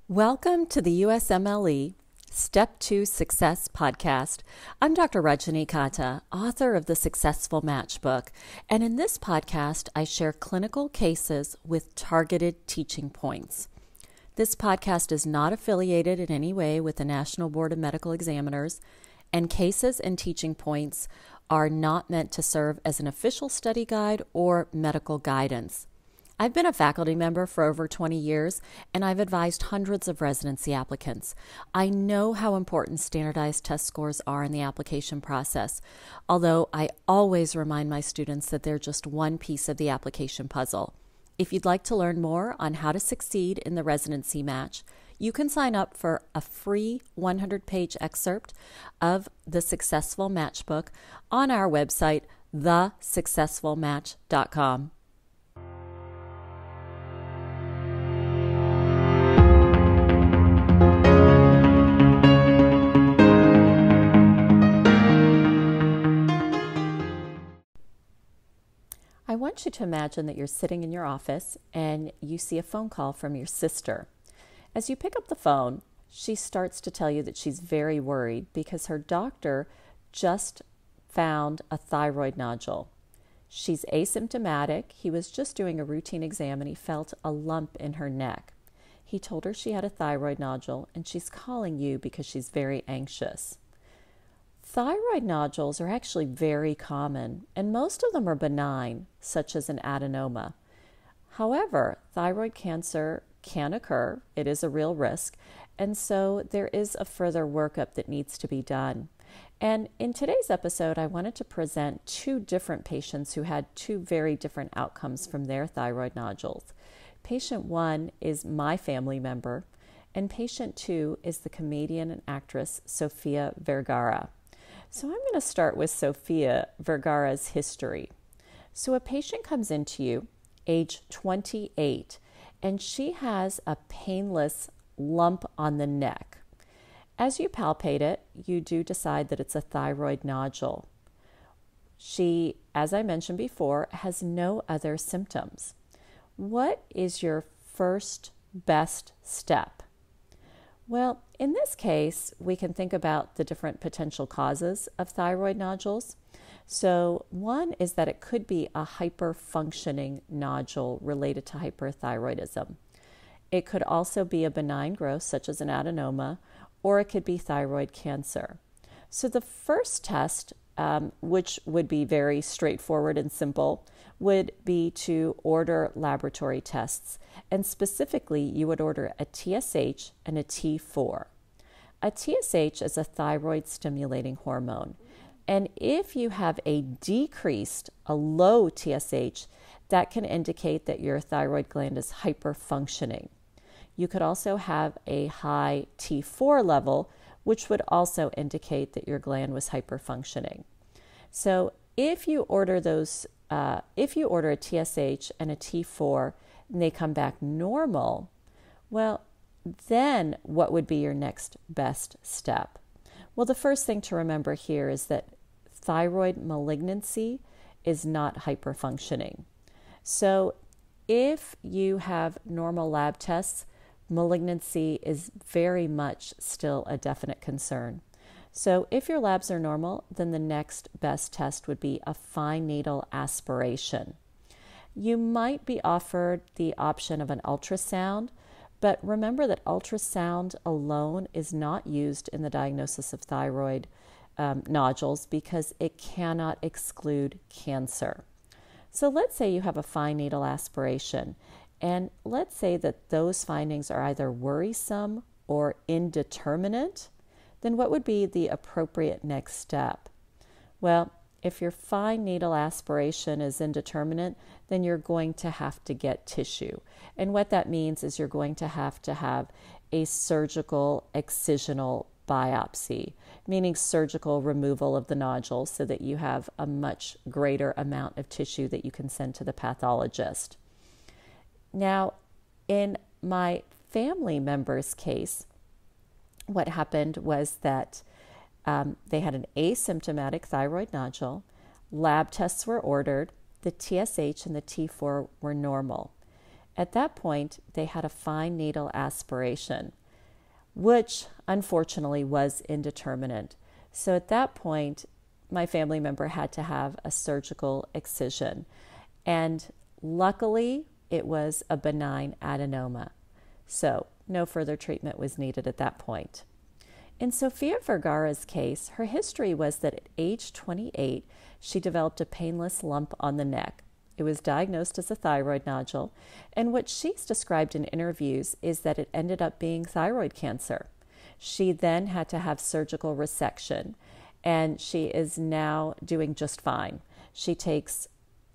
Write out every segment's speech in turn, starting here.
Welcome to the USMLE Step 2 Success Podcast. I'm Dr. Rajani Katta, author of the Successful Match book, and in this podcast, I share clinical cases with targeted teaching points. This podcast is not affiliated in any way with the National Board of Medical Examiners, and cases and teaching points are not meant to serve as an official study guide or medical guidance. I've been a faculty member for over 20 years, and I've advised hundreds of residency applicants. I know how important standardized test scores are in the application process, although I always remind my students that they're just one piece of the application puzzle. If you'd like to learn more on how to succeed in the residency match, you can sign up for a free 100-page excerpt of the Successful Match book on our website, thesuccessfulmatch.com. I want you to imagine that you're sitting in your office and you see a phone call from your sister. As you pick up the phone, she starts to tell you that she's very worried because her doctor just found a thyroid nodule. She's asymptomatic. He was just doing a routine exam and he felt a lump in her neck. He told her she had a thyroid nodule and she's calling you because she's very anxious. Thyroid nodules are actually very common, and most of them are benign, such as an adenoma. However, thyroid cancer can occur. It is a real risk, and so there is a further workup that needs to be done. And in today's episode, I wanted to present two different patients who had two very different outcomes from their thyroid nodules. Patient one is my family member, and patient two is the comedian and actress Sofia Vergara. So I'm going to start with Sofia Vergara's history. So a patient comes into you, age 28, and she has a painless lump on the neck. As you palpate it, you do decide that it's a thyroid nodule. She, as I mentioned before, has no other symptoms. What is your first best step? Well, in this case, we can think about the different potential causes of thyroid nodules. So one is that it could be a hyperfunctioning nodule related to hyperthyroidism. It could also be a benign growth, such as an adenoma, or it could be thyroid cancer. So the first test, which would be very straightforward and simple, would be to order laboratory tests. And specifically, you would order a TSH and a T4. A TSH is a thyroid stimulating hormone. And if you have a low TSH, that can indicate that your thyroid gland is hyperfunctioning. You could also have a high T4 level, which would also indicate that your gland was hyperfunctioning. So if you order a TSH and a T4 and they come back normal, well, then what would be your next best step? Well, the first thing to remember here is that thyroid malignancy is not hyperfunctioning. So if you have normal lab tests, malignancy is very much still a definite concern. So if your labs are normal, then the next best test would be a fine needle aspiration. You might be offered the option of an ultrasound, but remember that ultrasound alone is not used in the diagnosis of thyroid nodules because it cannot exclude cancer. So let's say you have a fine needle aspiration, and let's say that those findings are either worrisome or indeterminate. Then what would be the appropriate next step? Well, if your fine needle aspiration is indeterminate, then you're going to have to get tissue. And what that means is you're going to have a surgical excisional biopsy, meaning surgical removal of the nodule so that you have a much greater amount of tissue that you can send to the pathologist. Now, in my family member's case, what happened was that they had an asymptomatic thyroid nodule, lab tests were ordered, the TSH and the T4 were normal. at that point, they had a fine needle aspiration, which unfortunately was indeterminate. So at that point, my family member had to have a surgical excision. And luckily, it was a benign adenoma. So no further treatment was needed at that point. In Sofia Vergara's case, her history was that at age 28, she developed a painless lump on the neck. It was diagnosed as a thyroid nodule, and what she's described in interviews is that it ended up being thyroid cancer. She then had to have surgical resection, and she is now doing just fine. She takes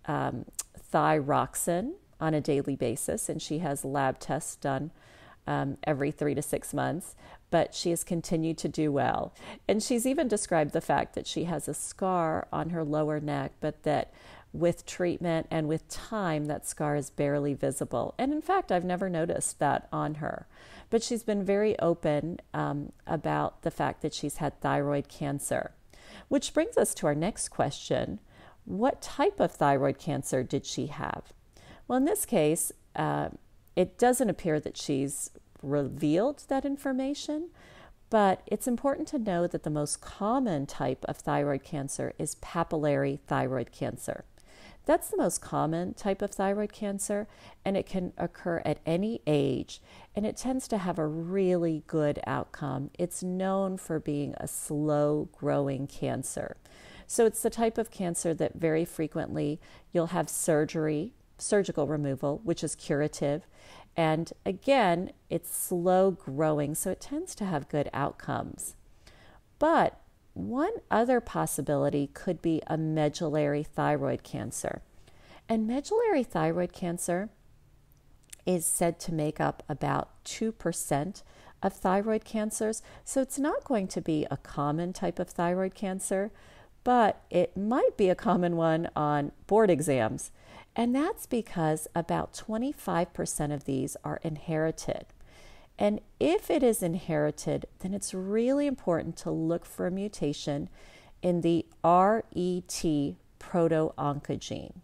thyroxine on a daily basis, and she has lab tests done every 3 to 6 months, but she has continued to do well. And she's even described the fact that she has a scar on her lower neck, but that with treatment and with time, that scar is barely visible. And in fact, I've never noticed that on her. But she's been very open about the fact that she's had thyroid cancer. Which brings us to our next question. What type of thyroid cancer did she have? Well, in this case, it doesn't appear that she's revealed that information, but it's important to know that the most common type of thyroid cancer is papillary thyroid cancer. That's the most common type of thyroid cancer, and it can occur at any age, and it tends to have a really good outcome. It's known for being a slow-growing cancer. So it's the type of cancer that very frequently you'll have surgical removal, which is curative, and again, it's slow-growing, so it tends to have good outcomes. But one other possibility could be a medullary thyroid cancer. And medullary thyroid cancer is said to make up about 2% of thyroid cancers. So it's not going to be a common type of thyroid cancer, but it might be a common one on board exams. And that's because about 25% of these are inherited. And if it is inherited, then it's really important to look for a mutation in the RET proto-oncogene.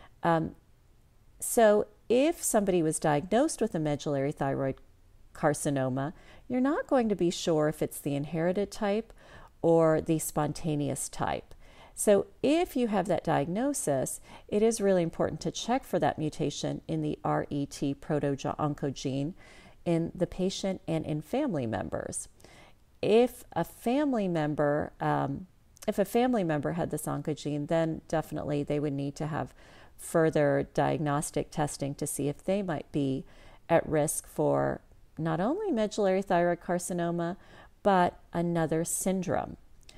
So if somebody was diagnosed with a medullary thyroid carcinoma, you're not going to be sure if it's the inherited type or the spontaneous type. So if you have that diagnosis, it is really important to check for that mutation in the RET proto-oncogene in the patient and in family members. If a family member had this oncogene, then definitely they would need to have further diagnostic testing to see if they might be at risk for not only medullary thyroid carcinoma, but another syndrome.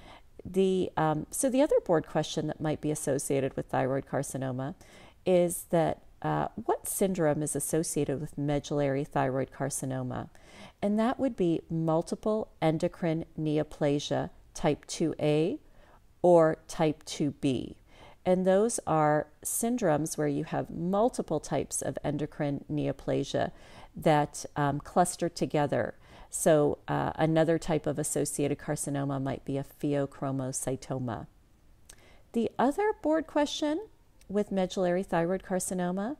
So the other board question that might be associated with thyroid carcinoma is that what syndrome is associated with medullary thyroid carcinoma? And that would be multiple endocrine neoplasia type 2A or type 2B. And those are syndromes where you have multiple types of endocrine neoplasia that cluster together. So another type of associated carcinoma might be a pheochromocytoma. The other board question with medullary thyroid carcinoma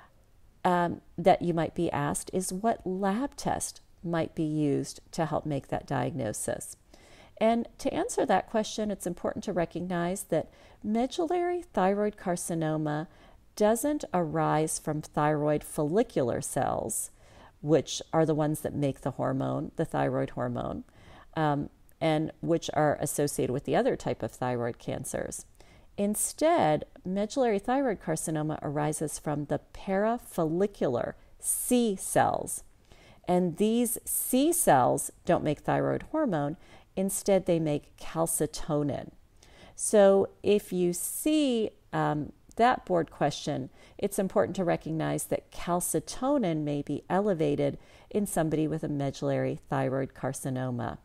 that you might be asked is what lab test might be used to help make that diagnosis. And to answer that question, it's important to recognize that medullary thyroid carcinoma doesn't arise from thyroid follicular cells, which are the ones that make the hormone, the thyroid hormone, and which are associated with the other type of thyroid cancers. Instead, medullary thyroid carcinoma arises from the parafollicular C cells. And these C cells don't make thyroid hormone. Instead, they make calcitonin. So if you see that board question, it's important to recognize that calcitonin may be elevated in somebody with a medullary thyroid carcinoma.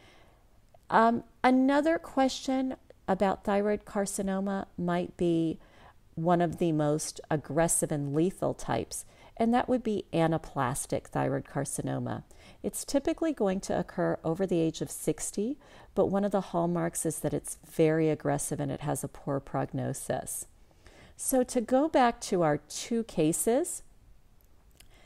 Another question about thyroid carcinoma might be one of the most aggressive and lethal types, and that would be anaplastic thyroid carcinoma. It's typically going to occur over the age of 60, but one of the hallmarks is that it's very aggressive and it has a poor prognosis. So to go back to our two cases,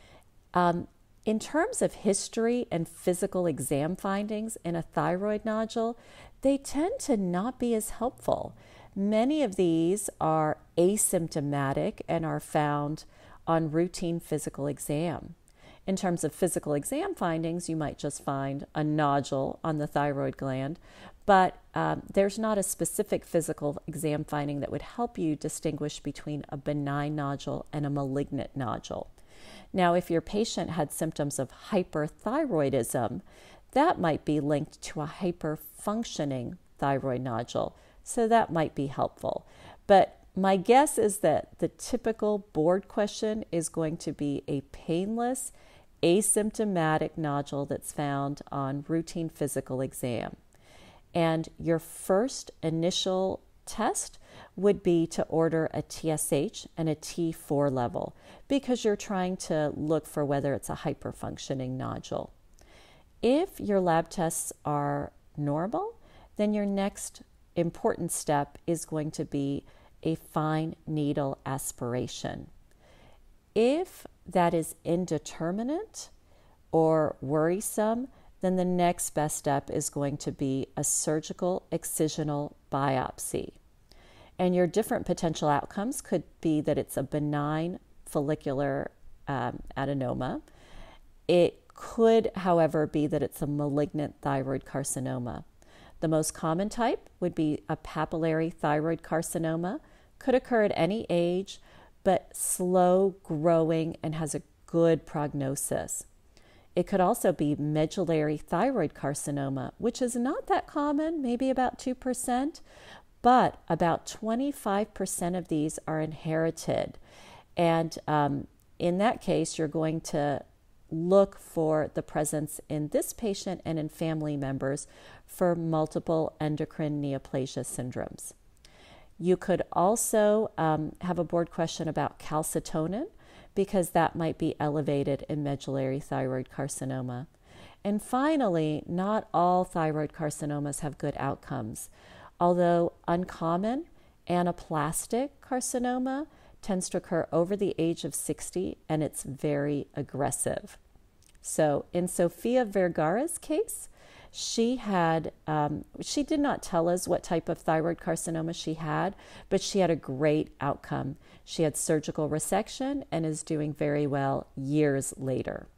In terms of history and physical exam findings in a thyroid nodule, they tend to not be as helpful. Many of these are asymptomatic and are found on routine physical exam. In terms of physical exam findings, you might just find a nodule on the thyroid gland, but there's not a specific physical exam finding that would help you distinguish between a benign nodule and a malignant nodule. Now, if your patient had symptoms of hyperthyroidism, that might be linked to a hyperfunctioning thyroid nodule, so that might be helpful. But my guess is that the typical board question is going to be a painless, asymptomatic nodule that's found on routine physical exam. And your first initial test would be to order a TSH and a T4 level because you're trying to look for whether it's a hyperfunctioning nodule. If your lab tests are normal, then your next important step is going to be a fine needle aspiration. If that is indeterminate or worrisome, then the next best step is going to be a surgical excisional biopsy. And your different potential outcomes could be that it's a benign follicular adenoma. It could, however, be that it's a malignant thyroid carcinoma. The most common type would be a papillary thyroid carcinoma, could occur at any age, but slow growing and has a good prognosis. It could also be medullary thyroid carcinoma, which is not that common, maybe about 2%, but about 25% of these are inherited. And in that case, you're going to look for the presence in this patient and in family members for multiple endocrine neoplasia syndromes. You could also have a board question about calcitonin because that might be elevated in medullary thyroid carcinoma. And finally, not all thyroid carcinomas have good outcomes. Although uncommon, anaplastic carcinoma tends to occur over the age of 60 and it's very aggressive. So in Sofia Vergara's case, she did not tell us what type of thyroid carcinoma she had, but she had a great outcome. She had surgical resection and is doing very well years later.